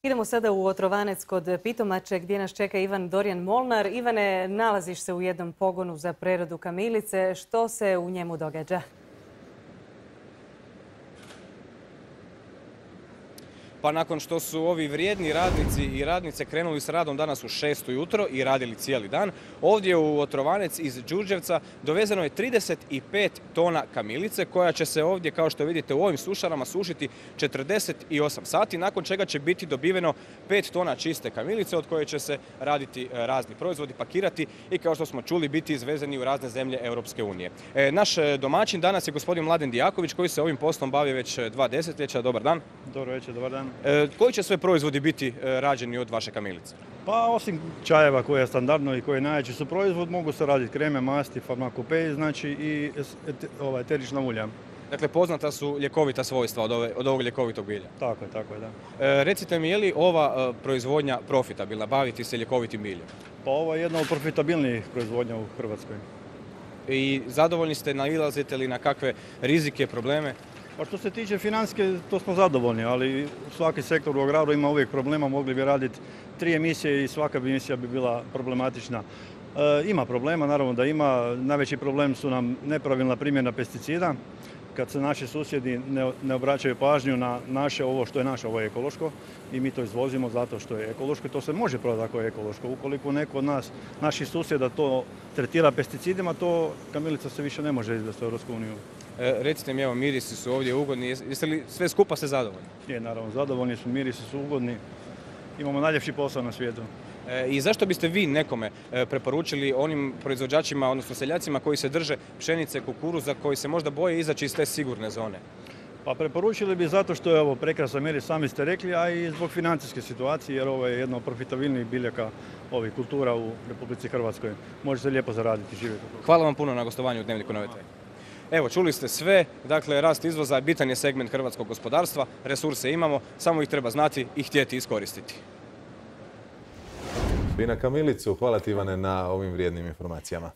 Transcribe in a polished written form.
Idemo sada u Otrovanec kod Pitomače gdje nas čeka Ivan Dorijan Molnar. Ivane, nalaziš se u jednom pogonu za preradu kamilice. Što se u njemu događa? Pa nakon što su ovi vrijedni radnici i radnice krenuli s radom danas u 6 ujutro i radili cijeli dan, ovdje u Otrovanec iz Đurđevca dovezeno je 35 tona kamilice koja će se ovdje, kao što vidite, u ovim sušarama sušiti 48 sati, nakon čega će biti dobiveno 5 tona čiste kamilice od koje će se raditi razni proizvodi, pakirati i, kao što smo čuli, biti izvezeni u razne zemlje Europske unije. Naš domaćin danas je gospodin Mladen Dijaković koji se ovim poslom bavi već 2 desetljeća. Dobar dan. Dobro večer, dobar dan. Koji će sve proizvodi biti rađeni od vaše kamilice? Pa osim čajeva koje je standardno i koje najjači su proizvod, mogu se raditi kreme, masti, farmakopeji, znači i eterična ulja. Dakle, poznata su ljekovita svojstva od ovog ljekovitog bilja. Tako je, da. Recite mi, je li ova proizvodnja profitabilna, baviti se ljekovitim biljem? Pa ovo je jedna od profitabilnijih proizvodnja u Hrvatskoj. I zadovoljni ste, nailazite li na kakve rizike, probleme? Pa što se tiče financijske, to smo zadovoljni, ali svaki sektor u agraru ima uvijek problema, mogli bi raditi 3 emisije i svaka emisija bi bila problematična. Ima problema, naravno da ima. Najveći problem su nam nepravilna primjena pesticida. Kad se naši susjedi ne obraćaju pažnju na naše, ovo što je naše, ovo je ekološko i mi to izvozimo zato što je ekološko i to se može prodati ako je ekološko. Ukoliko neko od nas, naših susjeda, to tretira pesticidima, to kamilica se više ne može izvesti u Europsku uniju. Recite mi, evo, mirisi su ovdje ugodni. Jeste li sve skupa se zadovoljni? Je, naravno, zadovoljni su, mirisi su ugodni. Imamo najljepši posao na svijetu. I zašto biste vi nekome preporučili, onim proizvođačima, odnosno seljacima koji se drže pšenice, kukuruza, koji se možda boje izaći iz te sigurne zone? Pa preporučili bi zato što je ovo prekrasan miris, sami ste rekli, a i zbog financijske situacije, jer ovo je jedno od profitabilnijih biljaka ovih kultura u Republici Hrvatskoj. Može se lijepo zaraditi i živjeti. Hvala vam puno na gostovanju u Dnevniku Nove TV. Evo, čuli ste sve, dakle, rast izvoza bitan je segment hrvatskog gospodarstva, resurse imamo, samo ih treba znati i htjeti iskoristiti. I na kamilicu, hvala ti, Ivane, na ovim vrijednim informacijama.